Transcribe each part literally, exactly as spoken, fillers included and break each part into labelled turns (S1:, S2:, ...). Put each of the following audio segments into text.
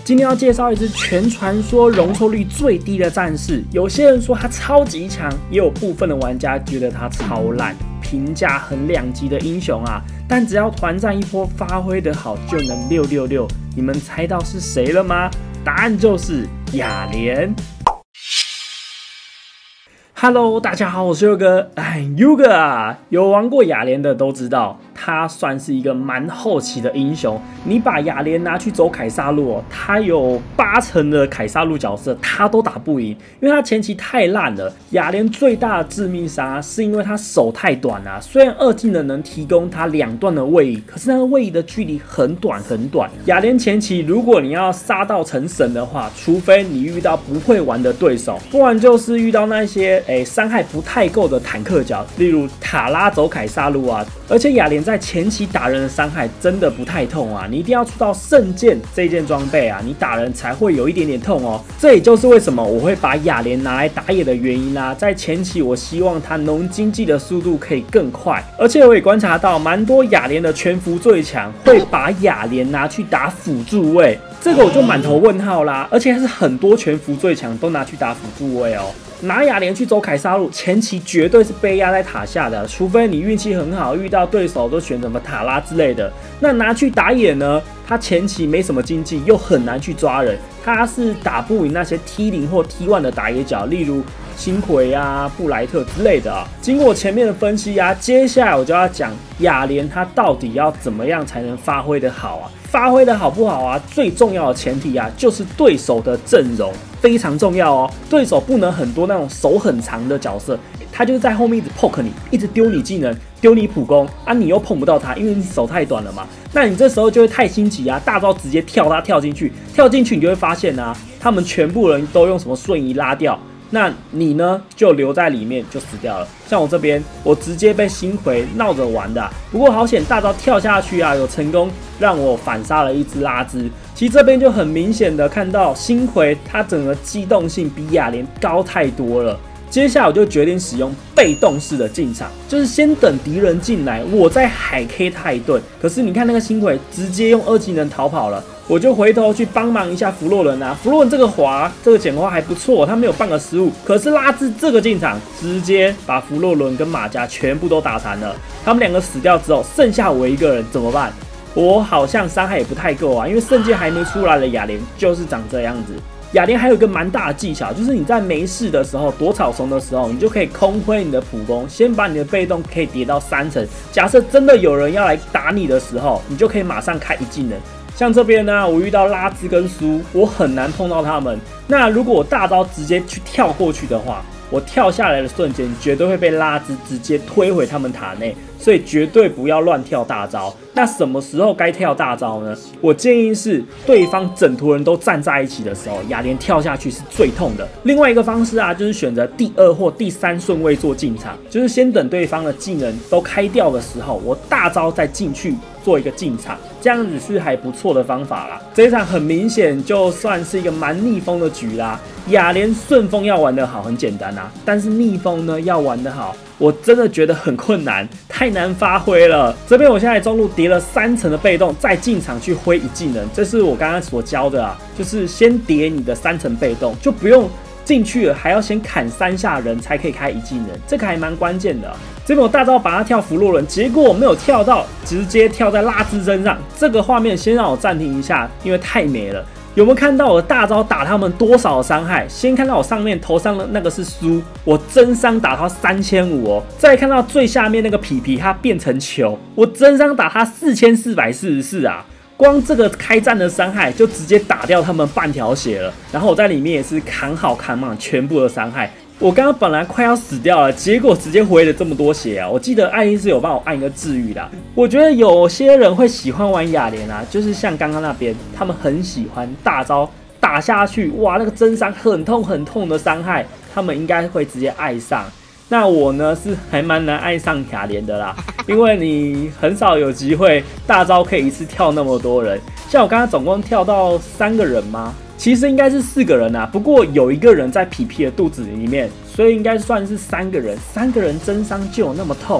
S1: 今天要介绍一只全传说容错率最低的战士，有些人说他超级强，也有部分的玩家觉得他超烂，评价很两极的英雄啊。但只要团战一波发挥得好，就能六六六。你们猜到是谁了吗？答案就是雅莲。Hello， 大家好，我是佑哥。哎 ，Yuga 啊，有玩过雅莲的都知道，他算是一个蛮后期的英雄。你把雅莲拿去走凯撒路，他有八成的凯撒路角色他都打不赢，因为他前期太烂了。雅莲最大的致命伤是因为他手太短啊，虽然二技能能提供他两段的位移，可是那个位移的距离很短很短。雅莲前期如果你要杀到成神的话，除非你遇到不会玩的对手，不然就是遇到那些诶伤害不太够的坦克角，例如塔拉走凯撒路啊。而且雅莲在前期打人的伤害真的不太痛啊，你一定要出到圣剑这件装备啊，你打人才会有一点点痛哦。这也就是为什么我会把雅莲拿来打野的原因啦、啊。在前期我希望它农经济的速度可以更快，而且我也观察到蛮多雅莲的全服最强会把雅莲拿去打辅助位，这个我就满头问号啦。而且还是很多全服最强都拿去打辅助位哦。拿雅莲去走凯撒路，前期绝对是被压在塔下的，除非你运气很好，遇到对手都选什么塔拉之类的。那拿去打野呢？他前期没什么经济，又很难去抓人，他是打不赢那些 T 零 或 T 一 的打野角，例如星葵啊、布莱特之类的啊。经过前面的分析啊，接下来我就要讲雅莲他到底要怎么样才能发挥得好啊？发挥得好不好啊？最重要的前提啊，就是对手的阵容非常重要哦。对手不能很多那种手很长的角色，他就是在后面一直 poke 你，一直丢你技能，丢你普攻啊，你又碰不到他，因为你手太短了嘛。那你这时候就会太心急啊，大招直接跳他跳进去，跳进去你就会发现啊，他们全部人都用什么瞬移拉掉。那你呢，就留在里面就死掉了。像我这边，我直接被星葵闹着玩的、啊，不过好险大招跳下去啊，有成功让我反杀了一只拉兹。其实这边就很明显的看到星葵它整个机动性比雅莲高太多了。接下来我就决定使用被动式的进场，就是先等敌人进来，我再海 K 他一顿。可是你看那个星葵直接用二技能逃跑了，我就回头去帮忙一下弗洛伦啊。弗洛伦这个滑，这个简化还不错，他没有半个失误。可是拉兹这个进场，直接把弗洛伦跟马甲全部都打残了。他们两个死掉之后，剩下我一个人怎么办？我好像伤害也不太够啊，因为圣剑还没出来的雅莲就是长这样子。雅莲还有一个蛮大的技巧，就是你在没事的时候躲草丛的时候，你就可以空挥你的普攻，先把你的被动可以叠到三层。假设真的有人要来打你的时候，你就可以马上开一技能。像这边呢，我遇到拉兹跟苏，我很难碰到他们。那如果我大招直接去跳过去的话，我跳下来的瞬间绝对会被拉兹直接推回他们塔内，所以绝对不要乱跳大招。那什么时候该跳大招呢？我建议是对方整坨人都站在一起的时候，雅莲跳下去是最痛的。另外一个方式啊，就是选择第二或第三顺位做进场，就是先等对方的技能都开掉的时候，我大招再进去做一个进场，这样子是还不错的方法啦。这一场很明显就算是一个蛮逆风的局啦。雅莲顺风要玩得好很简单啊，但是逆风呢要玩得好，我真的觉得很困难，太难发挥了。这边我现在中路叠了三层的被动，再进场去挥一技能，这是我刚刚所教的啊，就是先叠你的三层被动，就不用进去了，还要先砍三下人才可以开一技能，这个还蛮关键的、啊。这边我大招把他跳弗洛伦，结果我没有跳到，直接跳在拉兹身上。这个画面先让我暂停一下，因为太美了。有没有看到我的大招打他们多少的伤害？先看到我上面头上的那个是苏，我真伤打他三千五哦。再看到最下面那个皮皮，它变成球，我真伤打他四千四百四十四啊！光这个开战的伤害就直接打掉他们半条血了。然后我在里面也是砍好砍满全部的伤害。我刚刚本来快要死掉了，结果直接回了这么多血啊！我记得爱丽丝有帮我按一个治愈啦。我觉得有些人会喜欢玩雅莲啊，就是像刚刚那边，他们很喜欢大招打下去，哇，那个真伤很痛很痛的伤害，他们应该会直接爱上。那我呢是还蛮难爱上雅莲的啦，因为你很少有机会大招可以一次跳那么多人。像我刚刚总共跳到三个人吗？其实应该是四个人啊，不过有一个人在皮皮的肚子里面，所以应该算是三个人。三个人真伤就有那么痛哦？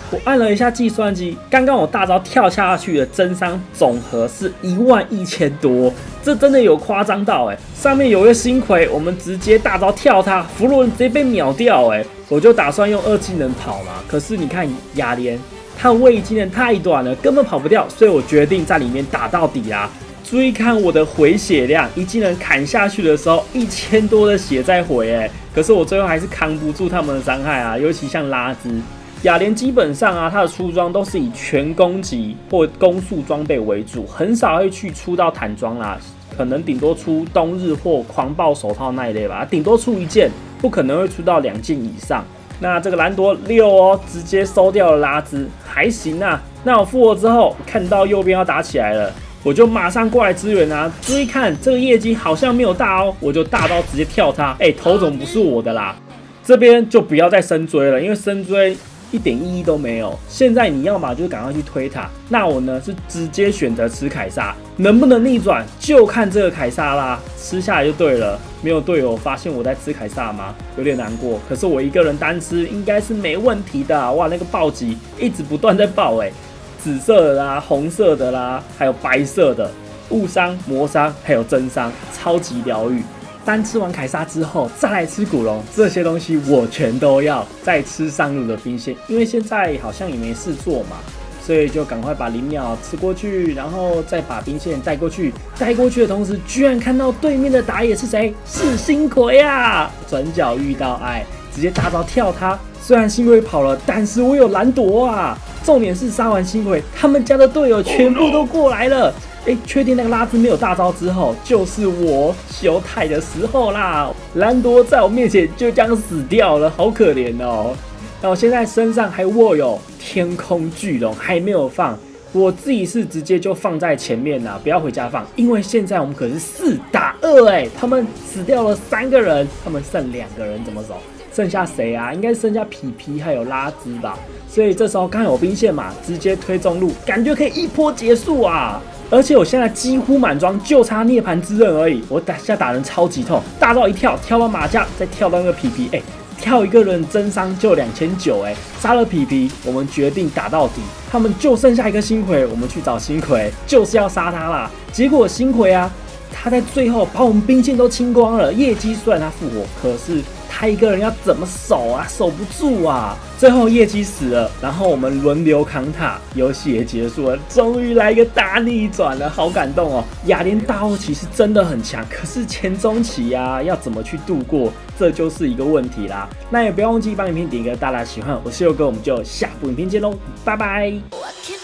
S1: 我按了一下计算机，刚刚我大招跳下去的真伤总和是一万一千多，这真的有夸张到哎！上面有一个星魁，我们直接大招跳他，弗洛伦直接被秒掉哎！我就打算用二技能跑嘛，可是你看雅莲，他的位移技能太短了，根本跑不掉，所以我决定在里面打到底啦。注意看我的回血量，一技能砍下去的时候，一千多的血在回哎，可是我最后还是扛不住他们的伤害啊，尤其像拉兹。雅莲基本上啊，它的出装都是以全攻击或攻速装备为主，很少会去出到坦装啦，可能顶多出冬日或狂暴手套那一类吧，顶多出一件，不可能会出到两件以上。那这个兰多六哦，直接收掉了拉兹，还行啊。那我复活之后，看到右边要打起来了，我就马上过来支援啊。注意看这个业绩好像没有大哦，我就大刀直接跳他，哎、欸，头怎么不是我的啦？这边就不要再深追了，因为深追一点意义都没有。现在你要嘛就赶快去推塔，那我呢是直接选择吃凯撒，能不能逆转就看这个凯撒啦，吃下来就对了。没有队友发现我在吃凯撒吗？有点难过。可是我一个人单吃应该是没问题的啊。哇，那个暴击一直不断在爆哎、欸，紫色的啦、红色的啦，还有白色的误伤、魔伤，还有真伤，超级疗愈。单吃完凯撒之后，再来吃古龙，这些东西我全都要。再吃上路的兵线，因为现在好像也没事做嘛，所以就赶快把灵鸟吃过去，然后再把兵线带过去。带过去的同时，居然看到对面的打野是谁？是星魁啊！转角遇到爱，直接大招跳他。虽然星魁跑了，但是我有蓝朵啊！重点是杀完星魁，他们家的队友全部都过来了。哎，确定那个拉兹没有大招之后，就是我修泰的时候啦。兰多在我面前就这样死掉了，好可怜哦。那我现在身上还握有天空巨龙，还没有放。我自己是直接就放在前面啦，不要回家放，因为现在我们可是四打二哎，他们死掉了三个人，他们剩两个人，怎么走？剩下谁啊？应该剩下皮皮还有拉兹吧。所以这时候刚有兵线嘛，直接推中路，感觉可以一波结束啊！而且我现在几乎满装，就差涅槃之刃而已。我打下打人超级痛，大招一跳，跳到马甲，再跳到那个皮皮，哎、欸，跳一个人真伤就两千九，哎，杀了皮皮，我们决定打到底。他们就剩下一个星魁，我们去找星魁，就是要杀他啦。结果星魁啊，他在最后把我们兵线都清光了。业绩虽然他复活，可是他一个人要怎么守啊？守不住啊！最后业绩死了，然后我们轮流扛塔，游戏也结束了，终于来一个大逆转了，好感动哦！雅莲大后期是真的很强，可是前中期啊，要怎么去度过，这就是一个问题啦。那也不要忘记帮影片点一个大大喜欢，我是佑哥，我们就下部影片见喽，拜拜。